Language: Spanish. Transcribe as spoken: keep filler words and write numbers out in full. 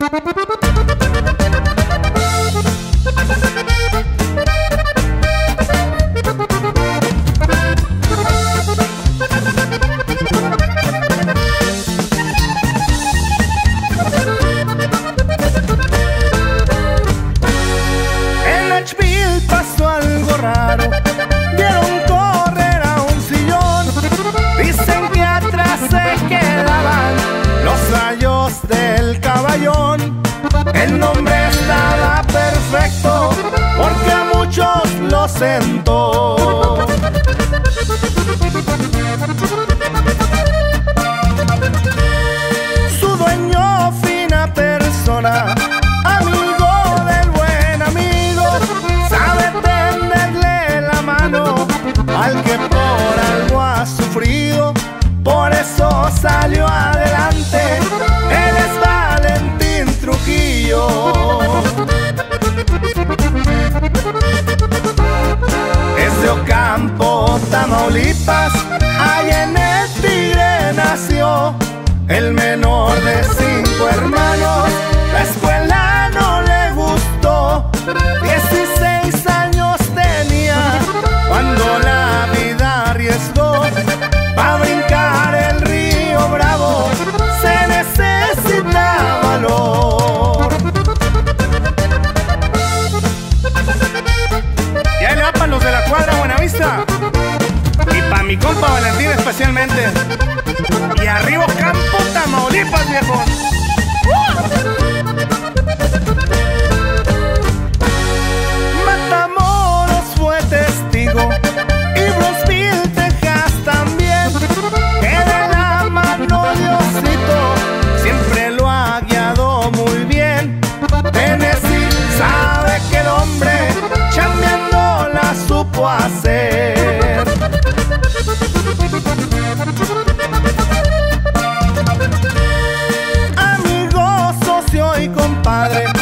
Pasó algo raro, vieron correr a un sillón. Dicen que atrás se quedaban los rayos del caballón. El nombre estaba perfecto porque a muchos lo sentó. Su dueño, fina persona, amigo del buen amigo, sabe tenderle la mano al que por algo ha sufrido. Por eso salió adelante, él es Valentín Trujillo. Es de Ocampo, Tamaulipas, allá en el Tigre nació, el menor de cinco hermanos. La escuela no le gustó, dieciséis años tenía cuando la vida arriesgó. Pa' brincar el río Bravo se necesita valor. Y ahí le va pa' los de la cuadra Buenavista y pa' mi compa Valentín especialmente. Y arriba Campo, Tamaulipas, viejo. Matamoros fue testigo y Bronzeville, Texas también, que de la mano Diosito siempre lo ha guiado muy bien. Tennessee sabe que el hombre chambeando la supo hacer. Amigo, socio y compadre,